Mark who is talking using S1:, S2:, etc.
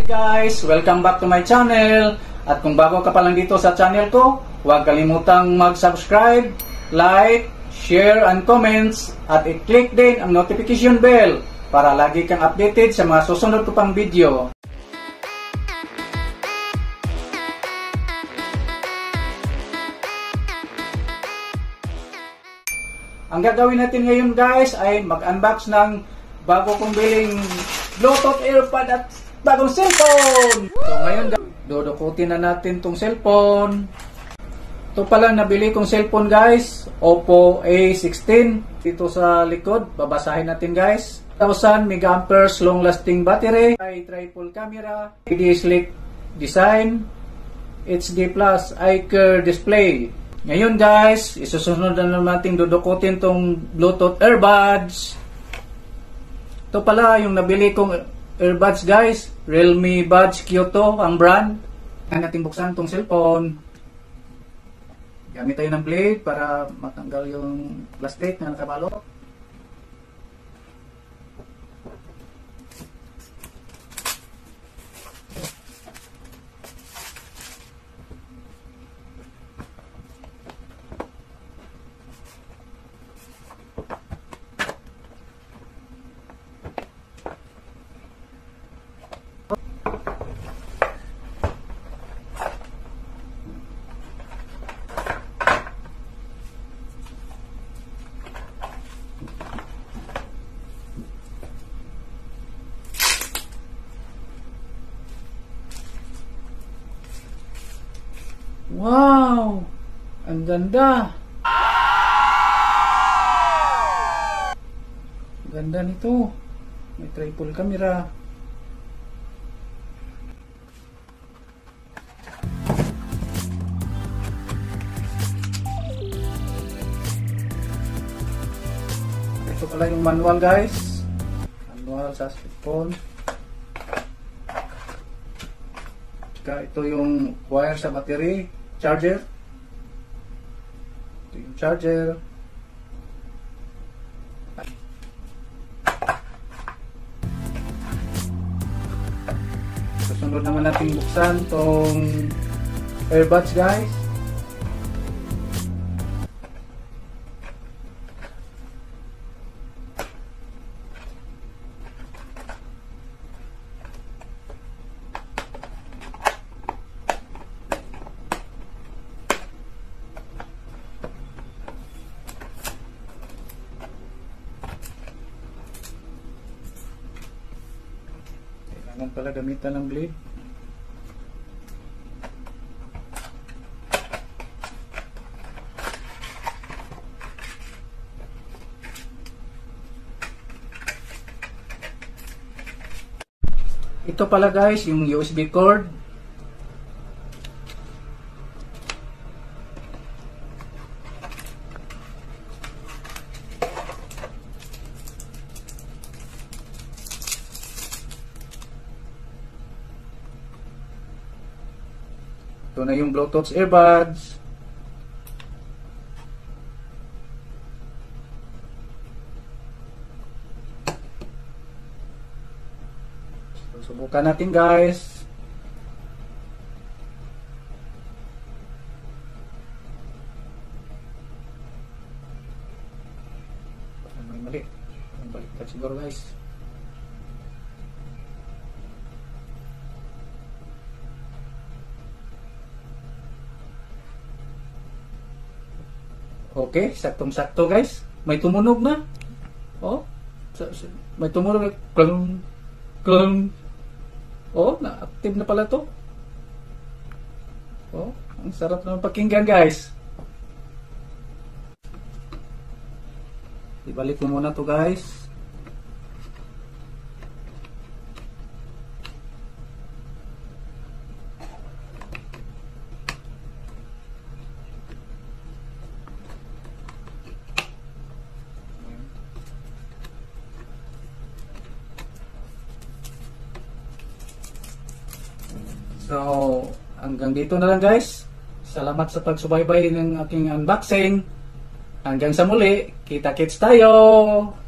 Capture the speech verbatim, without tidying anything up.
S1: Hi guys! Welcome back to my channel. At kung bago ka pa lang dito sa channel ko, huwag kalimutang mag-subscribe, like, share, and comments. At i-click din ang notification bell para lagi kang updated sa mga susunod ko pang video. Ang gagawin natin ngayon guys ay mag-unbox ng bago kong biling Bluetooth earpod at bagong cellphone. So ngayon guys, dudukutin na natin tong cellphone. Ito pala nabili kong cellphone guys, Oppo A sixteen. Dito sa likod, babasahin natin guys. one thousand milliampere long lasting battery, triple camera, three D sleek design, H D plus I-Care display. Ngayon guys, isusunod na naman natin dudukutin tong Bluetooth earbuds. Ito pala yung nabili kong earbuds guys, Realme Buds Q two ang brand. Kaya natin buksan tong cellphone. Gamit tayo ng blade para matanggal yung plastic na nakabalot. Wow! Ang ganda! Ganda nito. May triple camera. Ito pala yung manual guys. Manual sa cellphone. Ito yung wire sa battery, charger. Ito yung charger. Susunod naman natin buksan itong earbuds guys. Kailangan pala gamitan ng blade. Ito pala guys yung U S B cord. Ito na yung Bluetooth earbuds. So, subukan natin guys. May mali. May baliktad siguro guys. Okay, saktong-sakto guys. May tumunog na. Oh, may tumunog na. Klung, klung. Oh, na-active na pala to. Oh, ang sarap naman pakinggan guys. Ibalik ko muna to guys. So, hanggang dito na lang guys. Salamat sa pagsubaybay ng aking unboxing. Hanggang sa muli, kita-kits tayo!